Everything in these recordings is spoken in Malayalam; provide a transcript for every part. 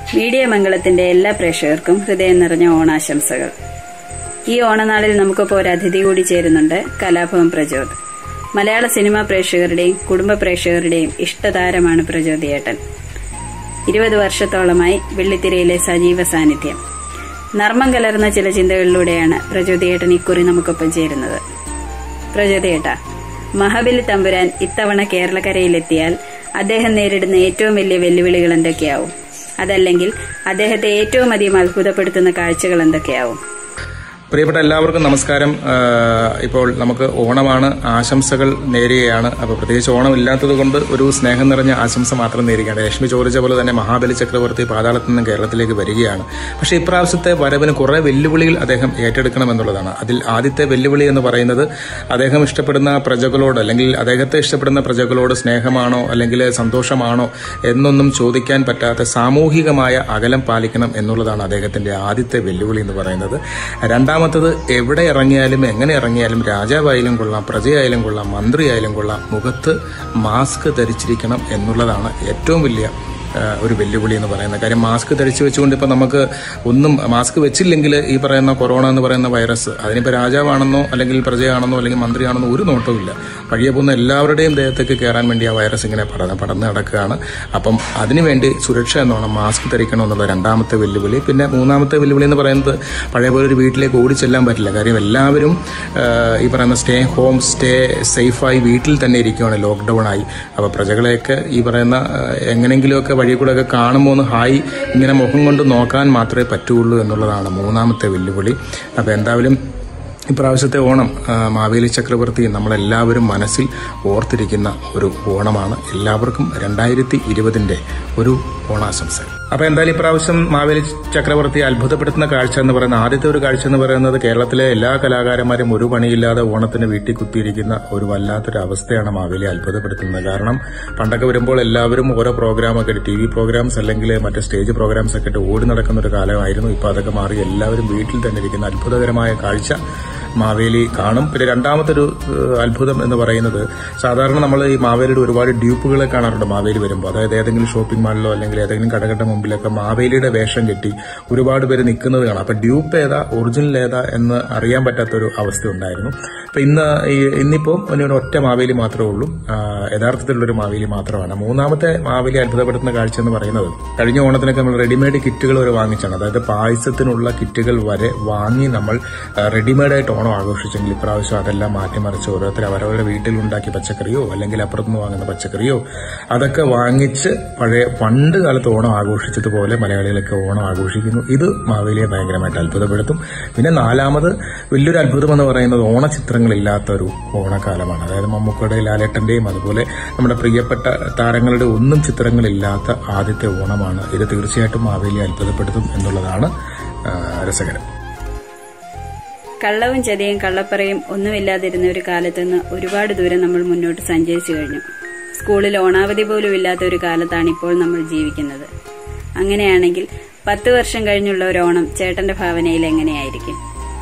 മീഡിയ മംഗളത്തിന്റെ എല്ലാ പ്രേക്ഷകർക്കും ഹൃദയം നിറഞ്ഞ ഓണാശംസകൾ. ഈ ഓണനാളിൽ നമുക്കിപ്പോൾ ഒരു അതിഥി കൂടി ചേരുന്നുണ്ട്, കലാഭവൻ പ്രജോത്. മലയാള സിനിമാ പ്രേക്ഷകരുടെയും കുടുംബ പ്രേക്ഷകരുടെയും ഇഷ്ടതാരമാണ് പ്രജോത് ഏട്ടൻ. 20 വർഷത്തോളമായി വെള്ളിത്തിരയിലെ സജീവ സാന്നിധ്യം. നർമ്മം കലർന്ന ചില ചിന്തകളിലൂടെയാണ് പ്രജോത് ഏട്ടൻ ഇക്കുറി നമുക്കൊപ്പം ചേരുന്നത്. പ്രജോത് ഏട്ട, മഹാബലി തമ്പുരാൻ ഇത്തവണ കേരളക്കരയിലെത്തിയാൽ അദ്ദേഹം നേരിടുന്ന ഏറ്റവും വലിയ വെല്ലുവിളികൾ എന്തൊക്കെയാവും? അതല്ലെങ്കിൽ അദ്ദേഹത്തെ ഏറ്റവും അധികം അത്ഭുതപ്പെടുത്തുന്ന കാഴ്ചകൾ എന്തൊക്കെയാവും? പ്രിയപ്പെട്ട എല്ലാവർക്കും നമസ്കാരം. ഇപ്പോൾ നമുക്ക് ഓണമാണ്, ആശംസകൾ നേരുകയാണ്. അപ്പോൾ പ്രത്യേകിച്ച് ഓണം ഇല്ലാത്തത് കൊണ്ട് ഒരു സ്നേഹം നിറഞ്ഞ ആശംസ മാത്രം നേരുകയാണ്. രശ്മി ചോദിച്ച പോലെ തന്നെ മഹാബലി ചക്രവർത്തി പാതാളത്തിൽ നിന്നും കേരളത്തിലേക്ക് വരികയാണ്. പക്ഷേ ഇപ്രാവശ്യത്തെ വരവിന് കുറെ വെല്ലുവിളികൾ അദ്ദേഹം ഏറ്റെടുക്കണമെന്നുള്ളതാണ്. അതിൽ ആദ്യത്തെ വെല്ലുവിളി എന്ന് പറയുന്നത് അദ്ദേഹം ഇഷ്ടപ്പെടുന്ന പ്രജകളോട് അല്ലെങ്കിൽ അദ്ദേഹത്തെ ഇഷ്ടപ്പെടുന്ന പ്രജകളോട് സ്നേഹമാണോ അല്ലെങ്കിൽ സന്തോഷമാണോ എന്നൊന്നും ചോദിക്കാൻ പറ്റാത്ത സാമൂഹികമായ അകലം പാലിക്കണം എന്നുള്ളതാണ് അദ്ദേഹത്തിന്റെ ആദ്യത്തെ വെല്ലുവിളി എന്ന് പറയുന്നത്. രണ്ടാമത്തത്, എവിടെ ഇറങ്ങിയാലും എങ്ങനെ ഇറങ്ങിയാലും രാജാവായാലും കൊള്ളാം, പ്രജയായാലും കൊള്ളാം, മന്ത്രിയായാലും കൊള്ളാം, മുഖത്ത് മാസ്ക് ധരിച്ചിരിക്കണം എന്നുള്ളതാണ് ഏറ്റവും വലിയ ഒരു വെല്ലുവിളി എന്ന് പറയുന്നത്. കാര്യം മാസ്ക് ധരിച്ചു വെച്ചുകൊണ്ട് ഇപ്പം നമുക്ക് ഒന്നും മാസ്ക് വെച്ചില്ലെങ്കിൽ ഈ പറയുന്ന കൊറോണ എന്ന് പറയുന്ന വൈറസ് അതിനിപ്പോൾ രാജാവാണെന്നോ അല്ലെങ്കിൽ പ്രജയാണെന്നോ അല്ലെങ്കിൽ മന്ത്രിയാണെന്നോ ഒരു നോട്ടവുമില്ല. വഴിയെ പോകുന്ന എല്ലാവരുടെയും ദേഹത്തേക്ക് കയറാൻ വേണ്ടി ആ വൈറസ് ഇങ്ങനെ പടർന്ന് നടക്കുകയാണ്. അപ്പം അതിനുവേണ്ടി സുരക്ഷ എന്നോണം മാസ്ക് ധരിക്കണം എന്നുള്ള രണ്ടാമത്തെ വെല്ലുവിളി. പിന്നെ മൂന്നാമത്തെ വെല്ലുവിളി എന്ന് പറയുന്നത് പഴയ പോലെ ഒരു വീട്ടിലേക്ക് ഓടിച്ചെല്ലാൻ പറ്റില്ല. കാര്യം എല്ലാവരും ഈ പറയുന്ന സ്റ്റേ സേഫായി വീട്ടിൽ തന്നെ ഇരിക്കുകയാണ്, ലോക്ക്ഡൌൺ ആയി. അപ്പോൾ പ്രജകളെയൊക്കെ ഈ പറയുന്ന എങ്ങനെയെങ്കിലുമൊക്കെ വഴി കൂടെ ഒക്കെ കാണുമ്പോൾ ഒന്ന് ഹായ് ഇങ്ങനെ മുഖം കൊണ്ട് നോക്കാൻ മാത്രമേ പറ്റുള്ളൂ എന്നുള്ളതാണ് മൂന്നാമത്തെ വെല്ലുവിളി. അപ്പോൾ എന്തായാലും ഇപ്രാവശ്യത്തെ ഓണം മാവേലി ചക്രവർത്തി നമ്മളെല്ലാവരും മനസ്സിൽ ഓർത്തിരിക്കുന്ന ഒരു ഓണമാണ്. എല്ലാവർക്കും 2020 ഒരു ഓണാശംസ. അപ്പൊ എന്തായാലും ഇപ്രാവശ്യം മാവേലി ചക്രവർത്തി അത്ഭുതപ്പെടുത്തുന്ന കാഴ്ച എന്ന് പറയുന്ന ആദ്യത്തെ ഒരു കാഴ്ച എന്ന് പറയുന്നത് കേരളത്തിലെ എല്ലാ കലാകാരന്മാരും ഒരു പണിയില്ലാതെ ഓണത്തിന് വീട്ടിൽ കുത്തിയിരിക്കുന്ന ഒരു വല്ലാത്തൊരു അവസ്ഥയാണ് മാവേലി അത്ഭുതപ്പെടുത്തുന്നത്. കാരണം പണ്ടൊക്കെ വരുമ്പോൾ എല്ലാവരും ഓരോ പ്രോഗ്രാമൊക്കെ ഇട്ട് TV പ്രോഗ്രാംസ് അല്ലെങ്കിൽ മറ്റേ സ്റ്റേജ് പ്രോഗ്രാംസ് ഒക്കെ ഇട്ട് ഓടി നടക്കുന്ന ഒരു കാലമായിരുന്നു. ഇപ്പൊ അതൊക്കെ മാറി എല്ലാവരും വീട്ടിൽ തന്നെ ഇരിക്കുന്ന അത്ഭുതകരമായ കാഴ്ച മാവേലി കാണും. പിന്നെ രണ്ടാമത്തൊരു അത്ഭുതം എന്ന് പറയുന്നത്, സാധാരണ നമ്മൾ ഈ മാവേലിയുടെ ഒരുപാട് ഡ്യൂപ്പുകളെ കാണാറുണ്ട് മാവേലി വരുമ്പോൾ. അതായത് ഏതെങ്കിലും ഷോപ്പിംഗ് മാളിലോ അല്ലെങ്കിൽ ഏതെങ്കിലും കടകളുടെ മുമ്പിലൊക്കെ മാവേലിയുടെ വേഷം കെട്ടി ഒരുപാട് പേര് നിൽക്കുന്നത് കാണാം. അപ്പൊ ഡ്യൂപ്പ് ഏതാ ഒറിജിനൽ ഏതാ എന്ന് അറിയാൻ പറ്റാത്തൊരു അവസ്ഥ ഉണ്ടായിരുന്നു. അപ്പൊ ഇന്നിപ്പോ ഒറ്റ മാവേലി മാത്രമേ ഉള്ളൂ, യഥാർത്ഥത്തിലുള്ളൊരു മാവേലി മാത്രമാണ്. മൂന്നാമത്തെ മാവേലി അത്ഭുതപ്പെടുത്തുന്ന കാഴ്ച എന്ന് പറയുന്നത്, കഴിഞ്ഞ ഓണത്തിനൊക്കെ നമ്മൾ റെഡിമെയ്ഡ് കിറ്റുകൾ വരെ വാങ്ങിച്ചാണ്. അതായത് പായസത്തിനുള്ള കിറ്റുകൾ വരെ വാങ്ങി നമ്മൾ റെഡിമെയ്ഡായിട്ട് ഓണം ആഘോഷിച്ചെങ്കിൽ ഇപ്രാവശ്യം അതെല്ലാം മാറ്റിമറിച്ച് ഓരോരുത്തർ അവരവരുടെ വീട്ടിലുണ്ടാക്കിയ പച്ചക്കറിയോ അല്ലെങ്കിൽ അപ്പുറത്തുനിന്ന് വാങ്ങുന്ന പച്ചക്കറിയോ അതൊക്കെ വാങ്ങിച്ച് പണ്ട് കാലത്ത് ഓണം ആഘോഷിച്ചതുപോലെ മലയാളികളൊക്കെ ഓണം ആഘോഷിക്കുന്നു. ഇത് മാവേലിയെ ഭയങ്കരമായിട്ട് അത്ഭുതപ്പെടുത്തും. പിന്നെ നാലാമത് വലിയൊരു അത്ഭുതം എന്ന് പറയുന്നത് ഓണചിത്രങ്ങളില്ലാത്തൊരു ഓണക്കാലമാണ്. അതായത് മമ്മൂക്കയുടെ, ലാലേട്ടന്റെയും അതുപോലെ നമ്മുടെ പ്രിയപ്പെട്ട താരങ്ങളുടെ ഒന്നും ചിത്രങ്ങളില്ലാത്ത ആദ്യത്തെ ഓണമാണ്. ഇത് തീർച്ചയായിട്ടും മാവേലിയെ അത്ഭുതപ്പെടുത്തും എന്നുള്ളതാണ് രസകരം. കള്ളവും ചതിയും കള്ളപ്പറയും ഒന്നുമില്ലാതിരുന്ന ഒരു കാലത്തുനിന്ന് ഒരുപാട് ദൂരം നമ്മൾ മുന്നോട്ട് സഞ്ചരിച്ചു കഴിഞ്ഞു. സ്കൂളിൽ ഓണാവധി പോലും ഇല്ലാത്ത ഒരു കാലത്താണ് ഇപ്പോൾ നമ്മൾ ജീവിക്കുന്നത്. അങ്ങനെയാണെങ്കിൽ 10 വർഷം കഴിഞ്ഞുള്ള ഒരു ഓണം ചേട്ടന്റെ ഭാവനയിൽ എങ്ങനെയായിരിക്കും?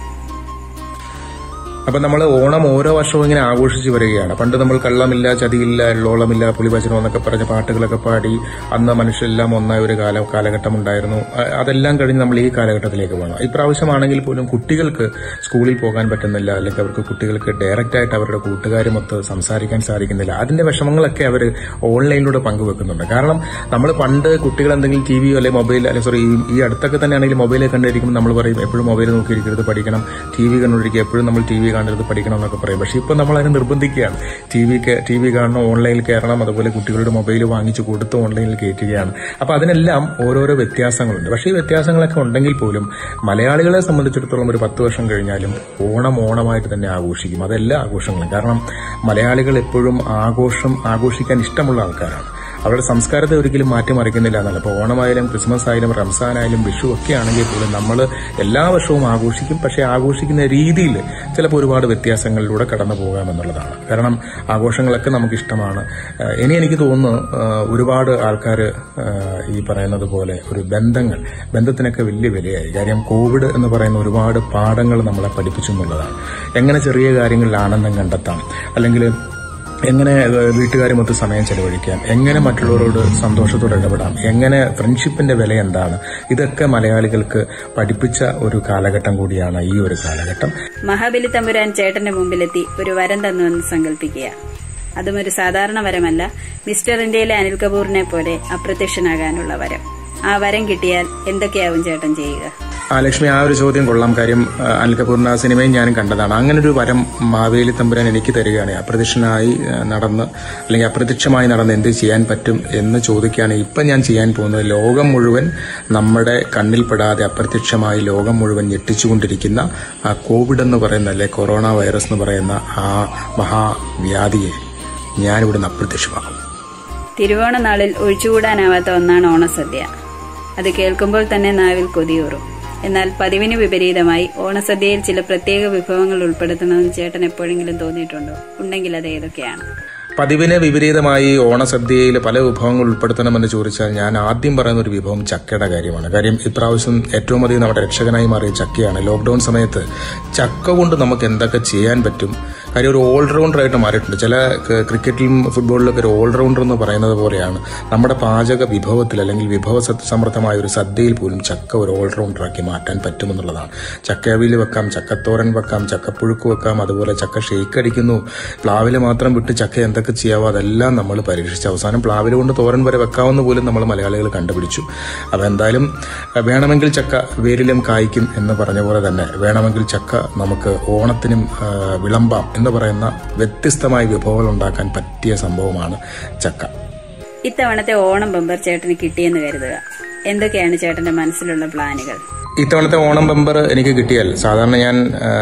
അപ്പൊ നമ്മൾ ഓണം ഓരോ വർഷവും ഇങ്ങനെ ആഘോഷിച്ച് വരികയാണ്. പണ്ട് നമ്മൾ കള്ളമില്ല, ചതിയില്ല, എള്ളോളമില്ല, പുളിവചനം എന്നൊക്കെ പറഞ്ഞ പാട്ടുകളൊക്കെ പാടി അന്ന് മനുഷ്യരെല്ലാം ഒന്നായ ഒരു കാലഘട്ടം ഉണ്ടായിരുന്നു. അതെല്ലാം കഴിഞ്ഞ് നമ്മൾ ഈ കാലഘട്ടത്തിലേക്ക് പോകണം. ഇപ്രാവശ്യമാണെങ്കിൽ പോലും കുട്ടികൾക്ക് സ്കൂളിൽ പോകാൻ പറ്റുന്നില്ല, അല്ലെങ്കിൽ കുട്ടികൾക്ക് ഡയറക്റ്റ് ആയിട്ട് അവരുടെ കൂട്ടുകാരുമൊത്ത് സംസാരിക്കാൻ സാധിക്കുന്നില്ല. അതിന്റെ വിഷമങ്ങളൊക്കെ അവർ ഓൺലൈനിലൂടെ പങ്കുവെക്കുന്നുണ്ട്. കാരണം നമ്മൾ പണ്ട് കുട്ടികൾ എന്തെങ്കിലും TVയോ അല്ലെങ്കിൽ മൊബൈൽ ഈ അടുത്തൊക്കെ തന്നെയാണെങ്കിൽ മൊബൈലിൽ കണ്ടിരിക്കുമ്പോൾ നമ്മൾ പറയും എപ്പോഴും മൊബൈൽ നോക്കിയിരിക്കരുത്, പഠിക്കണം, TV കണ്ടുകൊണ്ടിരിക്കുക, എപ്പോഴും നമ്മൾ TV കാണരുത്, പഠിക്കണം എന്നൊക്കെ പറയും. പക്ഷെ ഇപ്പൊ നമ്മൾ അതിനെ നിർബന്ധിക്കുകയാണ്. TV കാണണം, ഓൺലൈനിൽ കയറണം, അതുപോലെ കുട്ടികളുടെ മൊബൈൽ വാങ്ങിച്ചു കൊടുത്ത് ഓൺലൈനിൽ കയറ്റുകയാണ്. അപ്പൊ അതിനെല്ലാം ഓരോരോ വ്യത്യാസങ്ങളുണ്ട്. പക്ഷേ ഈ വ്യത്യാസങ്ങളൊക്കെ ഉണ്ടെങ്കിൽ പോലും മലയാളികളെ സംബന്ധിച്ചിടത്തോളം ഒരു 10 വർഷം കഴിഞ്ഞാലും ഓണമായിട്ട് തന്നെ ആഘോഷിക്കും. അതെല്ലാ ആഘോഷങ്ങളും. കാരണം മലയാളികൾ എപ്പോഴും ആഘോഷിക്കാൻ ഇഷ്ടമുള്ള ആൾക്കാരാണ്. അവരുടെ സംസ്കാരത്തെ ഒരിക്കലും മാറ്റിമറിക്കുന്നില്ല എന്നല്ല. ഇപ്പോൾ ഓണമായാലും ക്രിസ്മസ് ആയാലും റംസാനായാലും വിഷു ഒക്കെ ആണെങ്കിൽ പോലും നമ്മൾ എല്ലാ വർഷവും ആഘോഷിക്കും. പക്ഷെ ആഘോഷിക്കുന്ന രീതിയിൽ ചിലപ്പോൾ ഒരുപാട് വ്യത്യാസങ്ങളിലൂടെ കടന്നു പോകാമെന്നുള്ളതാണ്. കാരണം ആഘോഷങ്ങളൊക്കെ നമുക്ക് ഇഷ്ടമാണ്. എനിക്ക് തോന്നുന്നു ഒരുപാട് ആൾക്കാർ ഈ പറയുന്നത് പോലെ ഒരു ബന്ധത്തിനൊക്കെ വലിയ വിലയായി. കാര്യം കോവിഡ് എന്ന് പറയുന്ന ഒരുപാട് പാഠങ്ങൾ നമ്മളെ പഠിപ്പിച്ചു എന്നുള്ളതാണ്. എങ്ങനെ ചെറിയ കാര്യങ്ങളിൽ ആനന്ദം കണ്ടെത്താം, അല്ലെങ്കിൽ എങ്ങനെ വീട്ടുകാരുമൊത്ത് സമയം ചെലവഴിക്കാം, എങ്ങനെ മറ്റുള്ളവരോട് സന്തോഷത്തോടെ ഇടപെടാം, എങ്ങനെ ഫ്രണ്ട്ഷിപ്പിന്റെ വില എന്താണ്, ഇതൊക്കെ മലയാളികൾക്ക് പഠിപ്പിച്ച ഒരു കാലഘട്ടം കൂടിയാണ് ഈ ഒരു കാലഘട്ടം. മഹാബലി തമ്പുരാൻ ചേട്ടന്റെ മുമ്പിലെത്തി ഒരു വരം തന്നുവെന്ന് സങ്കല്പിക്കുക. അതും ഒരു സാധാരണ വരമല്ല, മിസ്റ്റർ ഇന്ത്യയിലെ അനിൽ കപൂറിനെ പോലെ അപ്രത്യക്ഷനാകാനുള്ള വരം. ആ വരം കിട്ടിയാൽ എന്തൊക്കെയാവും ചേട്ടൻ ചെയ്യുക? ലക്ഷ്മി, ആ ഒരു ചോദ്യം കൊള്ളാം. കാര്യം അനിൽ കപൂറിന്റെ ആ സിനിമയും ഞാനും കണ്ടതാണ്. അങ്ങനെ ഒരു വരം മാവേലി തമ്പുരാൻ എനിക്ക് തരികയാണ്. അപ്രത്യക്ഷനായി നടന്ന് അല്ലെങ്കിൽ അപ്രത്യക്ഷമായി നടന്ന് എന്ത് ചെയ്യാൻ പറ്റും എന്ന് ചോദിക്കുകയാണ്. ഇപ്പം ഞാൻ ചെയ്യാൻ പോകുന്നത് ലോകം മുഴുവൻ നമ്മുടെ കണ്ണിൽപ്പെടാതെ അപ്രത്യക്ഷമായി ലോകം മുഴുവൻ ഞെട്ടിച്ചുകൊണ്ടിരിക്കുന്ന ആ കോവിഡ് എന്ന് പറയുന്ന, അല്ലെ കൊറോണ വൈറസ് എന്ന് പറയുന്ന ആ മഹാവ്യാധിയെ ഞാനിവിടുന്ന് അപ്രത്യക്ഷമാകും. തിരുവോണ നാളിൽ ഒഴിച്ചുകൂടാനാവാത്ത ഒന്നാണ് ഓണസദ്യ. അത് കേൾക്കുമ്പോൾ തന്നെ നാവിൽ കൊതിയൂറും. എന്നാൽ പതിവിന് വിപരീതമായി ഓണസദ്യയിൽ ചില പ്രത്യേക വിഭവങ്ങൾ ഉൾപ്പെടുത്തണമെന്ന് ചേട്ടൻ എപ്പോഴെങ്കിലും തോന്നിയിട്ടുണ്ടോ? ഉണ്ടെങ്കിൽ അത് ഏതൊക്കെയാണ്? പതിവിന് വിപരീതമായി ഓണസദ്യയിൽ പല വിഭവങ്ങൾ ഉൾപ്പെടുത്തണമെന്ന് ചോദിച്ചാൽ ഞാൻ ആദ്യം പറയുന്ന ഒരു വിഭവം ചക്കയുടെ കാര്യമാണ്. കാര്യം ഇപ്രാവശ്യം ഏറ്റവും അധികം നമ്മുടെ രക്ഷകനായി മാറിയ ചക്കയാണ്. ലോക്ക്ഡൌൺ സമയത്ത് ചക്ക കൊണ്ട് നമുക്ക് എന്തൊക്കെ ചെയ്യാൻ പറ്റും. കാര്യം ഒരു ഓൾറൗണ്ടറായിട്ട് മാറിയിട്ടുണ്ട്. ചില ക്രിക്കറ്റിലും ഫുട്ബോളിലൊക്കെ ഒരു ഓൾറൗണ്ടർ എന്ന് പറയുന്നത് പോലെയാണ് നമ്മുടെ പാചക വിഭവത്തിൽ അല്ലെങ്കിൽ വിഭവ സമൃദ്ധമായ ഒരു സദ്യയിൽ പോലും ചക്ക ഒരു ഓൾറൗണ്ടറാക്കി മാറ്റാൻ പറ്റുമെന്നുള്ളതാണ്. ചക്കയവിയിൽ വെക്കാം, ചക്കത്തോരൻ വെക്കാം, ചക്കപ്പുഴുക്ക് വെക്കാം, അതുപോലെ ചക്ക ഷെയ്ക്ക് അടിക്കുന്നു. പ്ലാവിൽ മാത്രം വിട്ട് ചക്ക എന്തൊക്കെ ചെയ്യാവോ അതെല്ലാം നമ്മൾ പരീക്ഷിച്ച് അവസാനം പ്ലാവിൽ കൊണ്ട് തോരൻ വരെ വെക്കാവുന്ന പോലും നമ്മൾ മലയാളികൾ കണ്ടുപിടിച്ചു. അപ്പോൾ എന്തായാലും വേണമെങ്കിൽ ചക്ക വേരിലും കായ്ക്കും എന്ന് പറഞ്ഞ പോലെ തന്നെ വേണമെങ്കിൽ ചക്ക നമുക്ക് ഓണത്തിനും വിളമ്പാം എന്ന് പറയുന്ന വ്യത്യസ്തമായ വിഭവങ്ങൾ ഉണ്ടാക്കാൻ പറ്റിയ സംഭവമാണ് ചക്ക. ഇത്തവണത്തെ ഓണം ബമ്പർ ചേട്ടന് കിട്ടിയെന്ന് കരുതുക. എന്തൊക്കെയാണ് ചേട്ടന്റെ മനസ്സിലുള്ള പ്ലാനുകൾ? ഇത്തവണത്തെ ഓണം ബമ്പർ എനിക്ക് കിട്ടിയാൽ, സാധാരണ ഞാൻ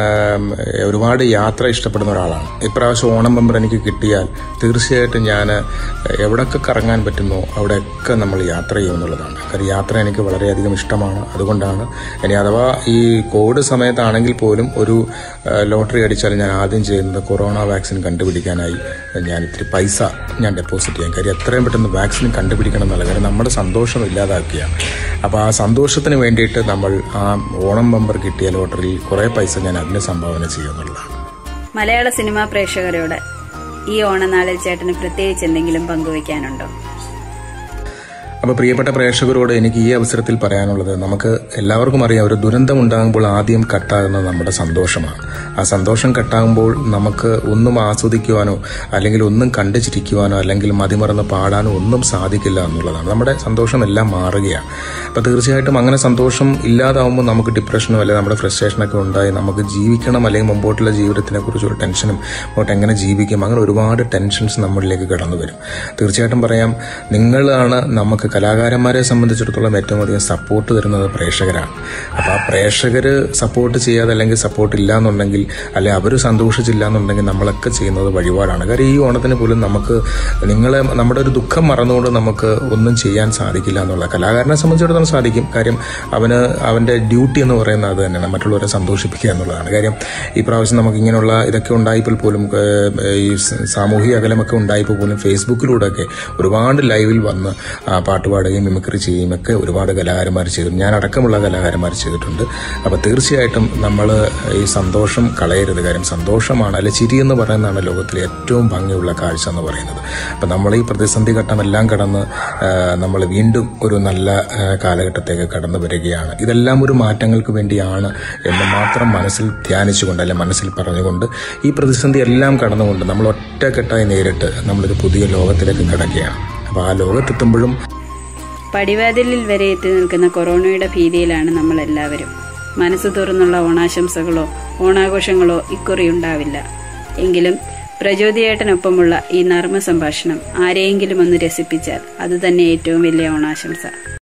ഒരുപാട് യാത്ര ഇഷ്ടപ്പെടുന്ന ഒരാളാണ്. ഇപ്രാവശ്യം ഓണം ബമ്പർ എനിക്ക് കിട്ടിയാൽ തീർച്ചയായിട്ടും ഞാൻ എവിടെയൊക്കെ കറങ്ങാൻ പറ്റുന്നോ അവിടെയൊക്കെ നമ്മൾ യാത്ര ചെയ്യുമെന്നുള്ളതാണ്. കാര്യം യാത്ര എനിക്ക് വളരെയധികം ഇഷ്ടമാണ്. അതുകൊണ്ടാണ് ഇനി അഥവാ ഈ കോവിഡ് സമയത്താണെങ്കിൽ പോലും ഒരു ലോട്ടറി അടിച്ചാൽ ഞാൻ ആദ്യം ചെയ്യുന്നത് കൊറോണ വാക്സിൻ കണ്ടുപിടിക്കാനായി ഞാൻ ഇത്തിരി പൈസ ഞാൻ ഡെപ്പോസിറ്റ് ചെയ്യാം. കാര്യം എത്രയും പെട്ടെന്ന് വാക്സിൻ കണ്ടുപിടിക്കണം എന്നുള്ള കാര്യം നമ്മുടെ സന്തോഷം ഇല്ലാതാക്കുകയാണ്. അപ്പോൾ ആ സന്തോഷത്തിന് വേണ്ടിയിട്ട് നമ്മൾ ആ ഓണം ബമ്പർ കിട്ടിയ ലോട്ടറിയിൽ കുറെ പൈസ ഞാൻ അതിന് സംഭാവന ചെയ്യുന്നുള്ളതാണ്. മലയാള സിനിമാ പ്രേക്ഷകരോട് ഈ ഓണനാളിൽ ചേട്ടന് പ്രത്യേകിച്ച് എന്തെങ്കിലും പങ്കുവയ്ക്കാനുണ്ടോ? അപ്പോൾ പ്രിയപ്പെട്ട പ്രേക്ഷകരോട് എനിക്ക് ഈ അവസരത്തിൽ പറയാനുള്ളത്, നമുക്ക് എല്ലാവർക്കും അറിയാം, ഒരു ദുരന്തം ഉണ്ടാകുമ്പോൾ ആദ്യം കട്ടാകുന്നത് നമ്മുടെ സന്തോഷമാണ്. ആ സന്തോഷം കട്ടാകുമ്പോൾ നമുക്ക് ഒന്നും ആസ്വദിക്കുവാനോ അല്ലെങ്കിൽ ഒന്നും കണ്ടു ചിരിക്കുവാനോ അല്ലെങ്കിൽ മതിമറന്ന് പാടാനോ ഒന്നും സാധിക്കില്ല എന്നുള്ളതാണ്. നമ്മുടെ സന്തോഷം എല്ലാം മാറുകയാണ്. അപ്പോൾ തീർച്ചയായിട്ടും അങ്ങനെ സന്തോഷം ഇല്ലാതാവുമ്പോൾ നമുക്ക് ഡിപ്രഷനോ അല്ലെങ്കിൽ നമ്മുടെ ഫ്രസ്ട്രേഷനൊക്കെ ഉണ്ടായി നമുക്ക് ജീവിക്കണം അല്ലെങ്കിൽ മുമ്പോട്ടുള്ള ജീവിതത്തിനെ കുറിച്ചൊരു ടെൻഷനും മുമ്പോട്ട് എങ്ങനെ ജീവിക്കും അങ്ങനെ ഒരുപാട് ടെൻഷൻസ് നമ്മളിലേക്ക് കടന്നു വരും. തീർച്ചയായിട്ടും പറയാം, നിങ്ങളാണ് നമുക്ക് കലാകാരന്മാരെ സംബന്ധിച്ചിടത്തോളം ഏറ്റവും അധികം സപ്പോർട്ട് തരുന്നത് പ്രേക്ഷകരാണ്. അപ്പോൾ ആ പ്രേക്ഷകർ സപ്പോർട്ട് ചെയ്യാതെ അല്ലെങ്കിൽ സപ്പോർട്ട് ഇല്ല എന്നുണ്ടെങ്കിൽ അല്ലെങ്കിൽ അവർ സന്തോഷിച്ചില്ല എന്നുണ്ടെങ്കിൽ നമ്മളൊക്കെ ചെയ്യുന്നത് വഴിപാടാണ്. കാര്യം ഈ ഓണത്തിന് പോലും നമുക്ക് നമ്മുടെ ഒരു ദുഃഖം മറന്നുകൊണ്ട് നമുക്ക് ഒന്നും ചെയ്യാൻ സാധിക്കില്ല എന്നുള്ള, കലാകാരനെ സംബന്ധിച്ചിടത്തോളം സാധിക്കും. കാര്യം അവന്റെ ഡ്യൂട്ടി എന്ന് പറയുന്നത് അത് തന്നെയാണ്, മറ്റുള്ളവരെ സന്തോഷിപ്പിക്കുക എന്നുള്ളതാണ്. കാര്യം ഈ പ്രാവശ്യം നമുക്ക് ഇങ്ങനെയുള്ള ഇതൊക്കെ ഉണ്ടായപ്പോൾ പോലും ഈ സാമൂഹിക അകലമൊക്കെ ഉണ്ടായപ്പോൾ പോലും ഫേസ്ബുക്കിലൂടെയൊക്കെ ഒരുപാട് ലൈവിൽ വന്ന് പാട്ട് പാടുകയും മിമിക്രി ചെയ്യുകയും ഒക്കെ ഒരുപാട് കലാകാരന്മാർ ചെയ്തിട്ടുണ്ട്. ഞാൻ അടക്കമുള്ള കലാകാരന്മാർ ചെയ്തിട്ടുണ്ട്. അപ്പോൾ തീർച്ചയായിട്ടും നമ്മൾ ഈ സന്തോഷം കളയരുത്. കാര്യം സന്തോഷമാണ്, അല്ലെ ചിരി എന്ന് പറയുന്നതാണ് ലോകത്തിലെ ഏറ്റവും ഭംഗിയുള്ള കാഴ്ച എന്ന് പറയുന്നത്. അപ്പം നമ്മൾ ഈ പ്രതിസന്ധി ഘട്ടമെല്ലാം കടന്ന് നമ്മൾ വീണ്ടും ഒരു നല്ല കാലഘട്ടത്തേക്ക് കടന്നു വരികയാണ്. ഇതെല്ലാം ഒരു മാറ്റങ്ങൾക്ക് വേണ്ടിയാണ് എന്ന് മാത്രം മനസ്സിൽ ധ്യാനിച്ചുകൊണ്ട് അല്ലെ മനസ്സിൽ പറഞ്ഞുകൊണ്ട് ഈ പ്രതിസന്ധി എല്ലാം കടന്നുകൊണ്ട് നമ്മൾ ഒറ്റക്കെട്ടായി നേരിട്ട് നമ്മളൊരു പുതിയ ലോകത്തിലേക്ക് കടക്കുകയാണ്. അപ്പോൾ ആ ലോകത്തെത്തുമ്പോഴും പടിവാതിലിൽ വരെ എത്തി നിൽക്കുന്ന കൊറോണയുടെ ഭീതിയിലാണ് നമ്മൾ എല്ലാവരും. മനസ്സ് തുറന്നുള്ള ഓണാശംസകളോ ഓണാഘോഷങ്ങളോ ഇക്കുറി ഉണ്ടാവില്ല. എങ്കിലും പ്രചോദിയേട്ടനൊപ്പമുള്ള ഈ നർമ്മ സംഭാഷണം ആരെയെങ്കിലും ഒന്ന് രസിപ്പിച്ചാൽ അതുതന്നെ ഏറ്റവും വലിയ ഓണാശംസ.